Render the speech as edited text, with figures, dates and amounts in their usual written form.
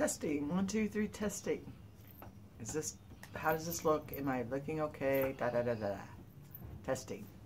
Testing. 1, 2, 3, testing. Is this, how does this look? Am I looking okay? Da da da da. Testing.